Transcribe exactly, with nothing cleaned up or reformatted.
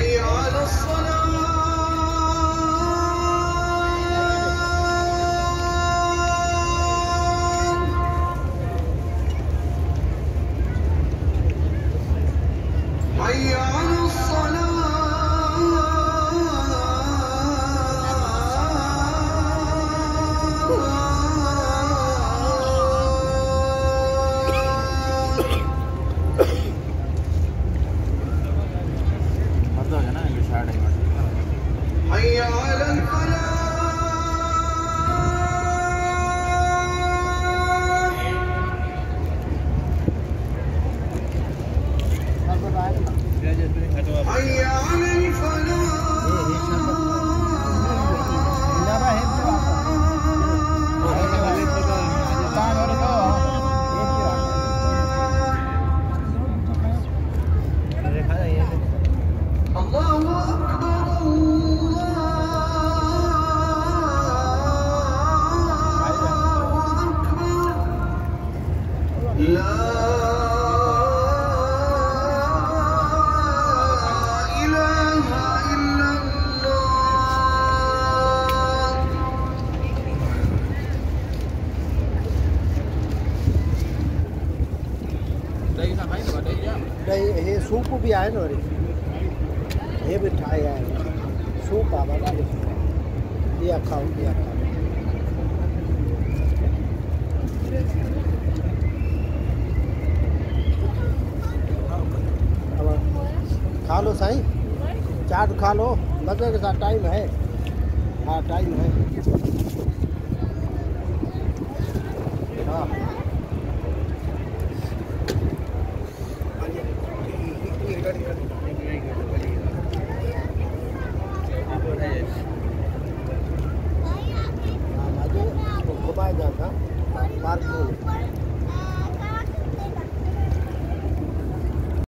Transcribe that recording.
đây हे soup भी आहे ना रे हे भी ठाए आहे सूप आ वाला ये खाओ ये खाओ खा लो साईं चाट खा लो मजे के साथ टाइम है हाँ टाइम है हाँ घुमाया जाता पार्क में